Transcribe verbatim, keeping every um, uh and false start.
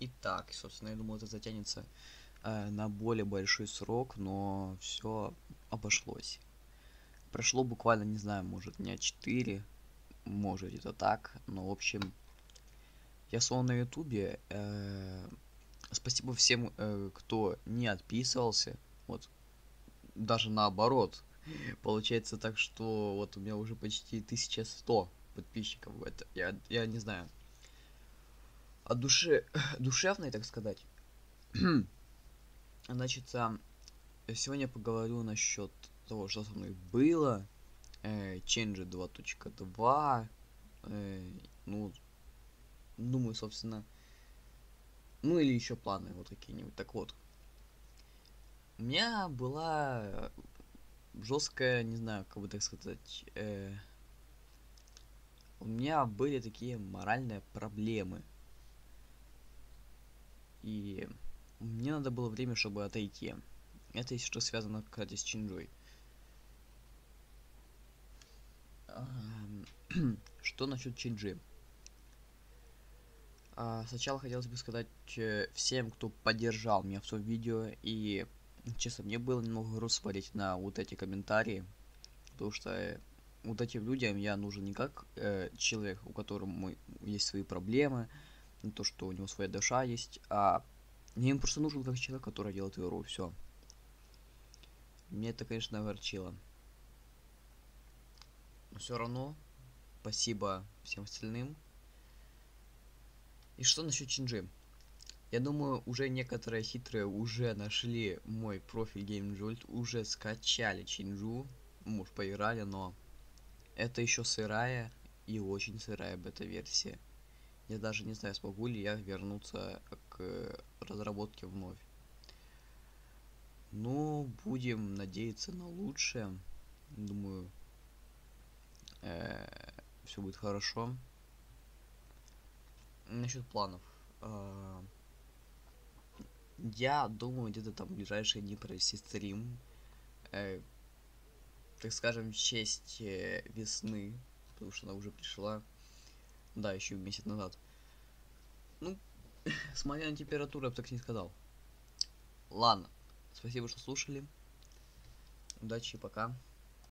Итак, собственно, я думал, это затянется э, на более большой срок, но все обошлось. Прошло буквально, не знаю, может дня четыре, может где-то так, но в общем, я снова на ютубе. Э, спасибо всем, э, кто не отписывался, вот, даже наоборот. Получается так, что вот у меня уже почти тысяча сто подписчиков. Это, я, я не знаю, от души, душевной, так сказать. Значит, а, сегодня поговорю насчет того, что со мной было. Э, Change два точка два. Э, ну, думаю, собственно, ну или еще планы вот какие-нибудь. Так вот, у меня была жесткая, не знаю, как бы так сказать, э, у меня были такие моральные проблемы. И мне надо было время, чтобы отойти. Это, если что, связано, кстати, с Чинджой. Что насчет Чинджи? А, сначала хотелось бы сказать э, всем, кто поддержал меня в том видео, и, честно, мне было немного грустно смотреть на вот эти комментарии, потому что э, вот этим людям я нужен не как э, человек, у которого мой, есть свои проблемы, не то, что у него своя душа есть, а мне им просто нужен как человек, который делает игру, все. Мне это, конечно, огорчило. Но все равно, спасибо всем остальным. И что насчет Чинджи? Я думаю, уже некоторые хитрые уже нашли мой профиль GameJolt, уже скачали Чинджу, может поиграли, но это еще сырая и очень сырая бета-версия. Я даже не знаю, смогу ли я вернуться к разработке вновь. Ну, будем надеяться на лучшее. Думаю, все будет хорошо. Насчет планов. Я думаю, где-то там в ближайшие дни провести стрим, э, так скажем, в честь э, весны, потому что она уже пришла, да, еще месяц назад. Ну, смотря на температуру, я бы так не сказал. Ладно, спасибо, что слушали. Удачи, пока.